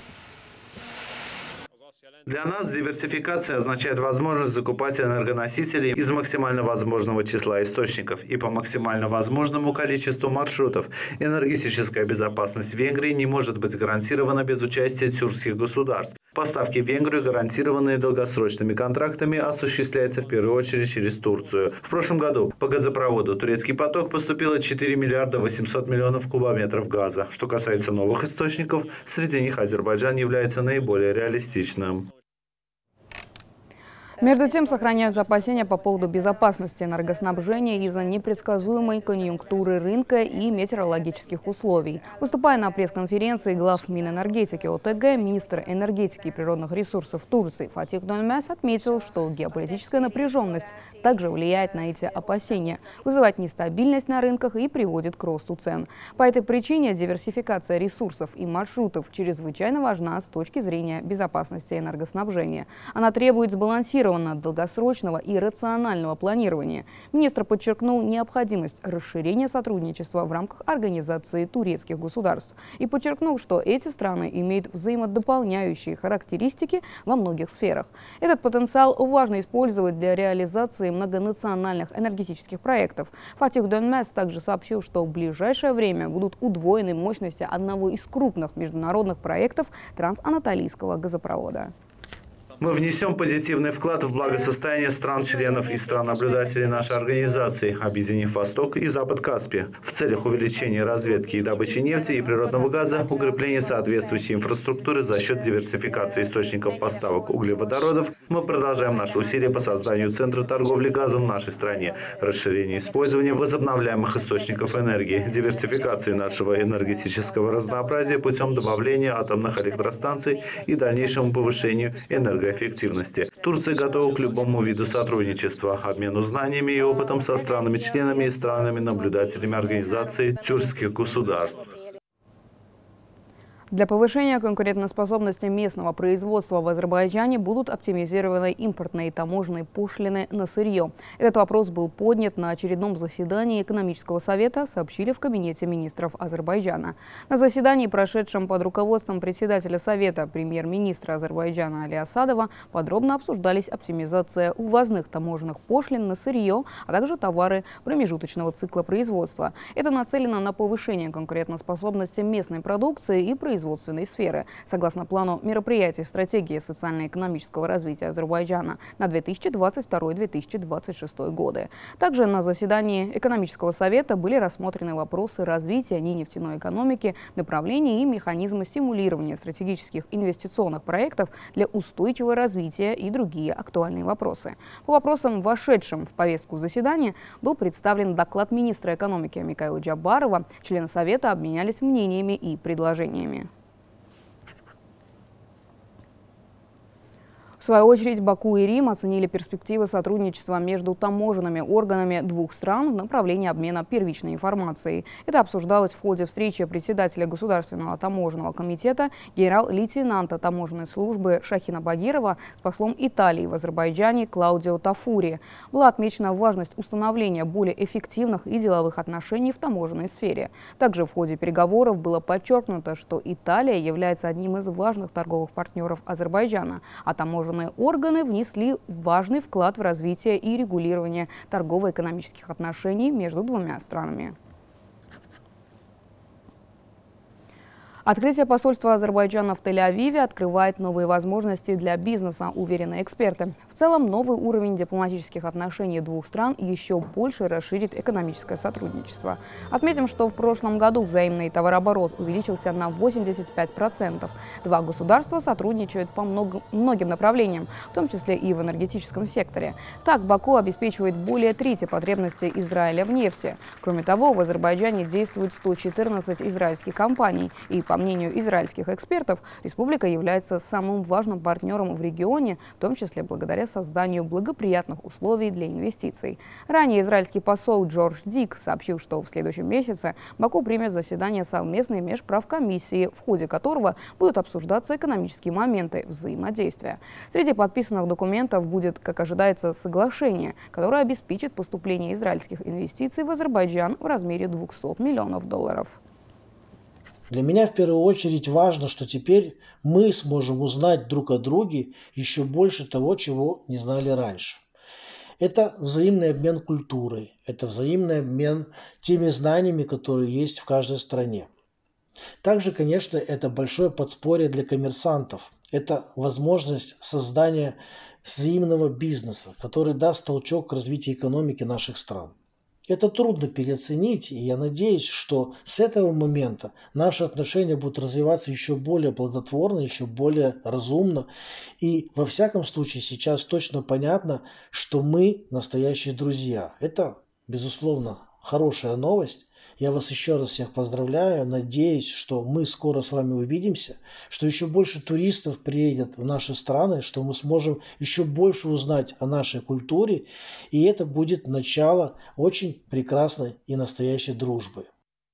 Для нас диверсификация означает возможность закупать энергоносители из максимально возможного числа источников и по максимально возможному количеству маршрутов. Энергетическая безопасность Венгрии не может быть гарантирована без участия тюркских государств. Поставки в Венгрию, гарантированные долгосрочными контрактами, осуществляются в первую очередь через Турцию. В прошлом году по газопроводу «Турецкий поток» поступило четыре миллиарда восемьсот миллионов кубометров газа. Что касается новых источников, среди них Азербайджан является наиболее реалистичным. Между тем, сохраняются опасения по поводу безопасности энергоснабжения из-за непредсказуемой конъюнктуры рынка и метеорологических условий. Выступая на пресс-конференции глав Минэнергетики ОТГ, министр энергетики и природных ресурсов Турции Фатих Донмас отметил, что геополитическая напряженность также влияет на эти опасения, вызывает нестабильность на рынках и приводит к росту цен. По этой причине диверсификация ресурсов и маршрутов чрезвычайно важна с точки зрения безопасности энергоснабжения. Она требует сбалансированного долгосрочного и рационального планирования. Министр подчеркнул необходимость расширения сотрудничества в рамках Организации турецких государств и подчеркнул, что эти страны имеют взаимодополняющие характеристики во многих сферах. Этот потенциал важно использовать для реализации многонациональных энергетических проектов. Фатих Донмас также сообщил, что в ближайшее время будут удвоены мощности одного из крупных международных проектов трансанатолийского газопровода. Мы внесем позитивный вклад в благосостояние стран-членов и стран-наблюдателей нашей организации, объединив Восток и Запад Каспия в целях увеличения разведки и добычи нефти и природного газа, укрепления соответствующей инфраструктуры за счет диверсификации источников поставок углеводородов. Мы продолжаем наши усилия по созданию центра торговли газом в нашей стране, расширению использования возобновляемых источников энергии, диверсификации нашего энергетического разнообразия путем добавления атомных электростанций и дальнейшему повышению энергоэффективности. Турция готова к любому виду сотрудничества, обмену знаниями и опытом со странами-членами и странами-наблюдателями организации тюркских государств. Для повышения конкурентоспособности местного производства в Азербайджане будут оптимизированы импортные и таможенные пошлины на сырье. Этот вопрос был поднят на очередном заседании экономического совета, сообщили в Кабинете министров Азербайджана. На заседании, прошедшем под руководством председателя совета премьер-министра Азербайджана Али Асадова, подробно обсуждались оптимизация увозных таможенных пошлин на сырье, а также товары промежуточного цикла производства. Это нацелено на повышение конкурентоспособности местной продукции и производства производственной сферы, согласно плану мероприятий стратегии социально-экономического развития Азербайджана на две тысячи двадцать второй — две тысячи двадцать шестой годы. Также на заседании экономического совета были рассмотрены вопросы развития ненефтяной экономики, направления и механизмы стимулирования стратегических инвестиционных проектов для устойчивого развития и другие актуальные вопросы. По вопросам, вошедшим в повестку заседания, был представлен доклад министра экономики Микаила Джабарова. Члены совета обменялись мнениями и предложениями. В свою очередь, Баку и Рим оценили перспективы сотрудничества между таможенными органами двух стран в направлении обмена первичной информацией. Это обсуждалось в ходе встречи председателя Государственного таможенного комитета генерал-лейтенанта таможенной службы Шахина Багирова с послом Италии в Азербайджане Клаудио Тафури. Была отмечена важность установления более эффективных и деловых отношений в таможенной сфере. Также в ходе переговоров было подчеркнуто, что Италия является одним из важных торговых партнеров Азербайджана, а таможенные органы внесли важный вклад в развитие и регулирование торгово-экономических отношений между двумя странами. Открытие посольства Азербайджана в Тель-Авиве открывает новые возможности для бизнеса, уверены эксперты. В целом, новый уровень дипломатических отношений двух стран еще больше расширит экономическое сотрудничество. Отметим, что в прошлом году взаимный товарооборот увеличился на восемьдесят пять процентов. Два государства сотрудничают по много, многим направлениям, в том числе и в энергетическом секторе. Так, Баку обеспечивает более трети потребностей Израиля в нефти. Кроме того, в Азербайджане действует сто четырнадцать израильских компаний, и по мнению израильских экспертов, республика является самым важным партнером в регионе, в том числе благодаря созданию благоприятных условий для инвестиций. Ранее израильский посол Джордж Дик сообщил, что в следующем месяце Баку примет заседание совместной межправкомиссии, в ходе которого будут обсуждаться экономические моменты взаимодействия. Среди подписанных документов будет, как ожидается, соглашение, которое обеспечит поступление израильских инвестиций в Азербайджан в размере двухсот миллионов долларов. Для меня в первую очередь важно, что теперь мы сможем узнать друг о друге еще больше того, чего не знали раньше. Это взаимный обмен культурой, это взаимный обмен теми знаниями, которые есть в каждой стране. Также, конечно, это большое подспорье для коммерсантов. Это возможность создания взаимного бизнеса, который даст толчок к развитию экономики наших стран. Это трудно переоценить, и я надеюсь, что с этого момента наши отношения будут развиваться еще более плодотворно, еще более разумно. И во всяком случае сейчас точно понятно, что мы настоящие друзья. Это, безусловно, хорошая новость. Я вас еще раз всех поздравляю. Надеюсь, что мы скоро с вами увидимся, что еще больше туристов приедет в наши страны, что мы сможем еще больше узнать о нашей культуре. И это будет начало очень прекрасной и настоящей дружбы.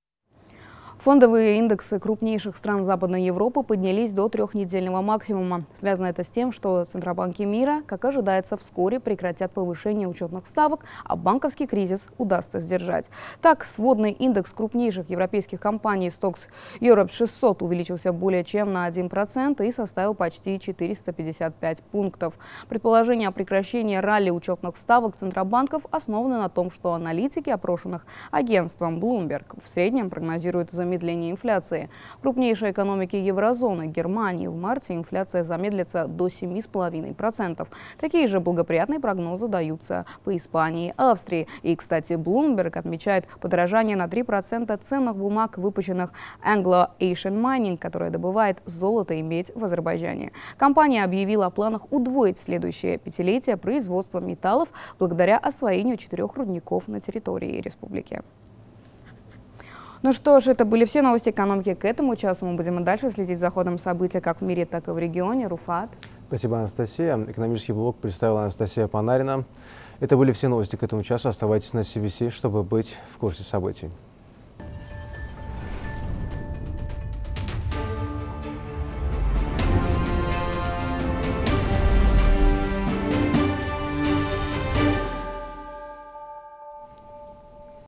Фондовые индексы крупнейших стран Западной Европы поднялись до трехнедельного максимума. Связано это с тем, что центробанки мира, как ожидается, вскоре прекратят повышение учетных ставок, а банковский кризис удастся сдержать. Так, сводный индекс крупнейших европейских компаний Stocks Europe шестьсот увеличился более чем на один процент и составил почти четыреста пятьдесят пять пунктов. Предположение о прекращении ралли учетных ставок центробанков основано на том, что аналитики, опрошенных агентством Bloomberg, в среднем прогнозируют замедление замедления инфляции. Крупнейшие экономики еврозоны Германии в марте инфляция замедлится до семи целых пяти десятых процента. Такие же благоприятные прогнозы даются по Испании, Австрии. И, кстати, Bloomberg отмечает подорожание на три процента ценных бумаг, выпущенных Anglo-Asian Mining, которая добывает золото и медь в Азербайджане. Компания объявила о планах удвоить следующее пятилетие производства металлов благодаря освоению четырех рудников на территории республики. Ну что ж, это были все новости экономики к этому часу. Мы будем и дальше следить за ходом событий как в мире, так и в регионе. Руфат. Спасибо, Анастасия. Экономический блок представила Анастасия Панарина. Это были все новости к этому часу. Оставайтесь на си би си, чтобы быть в курсе событий.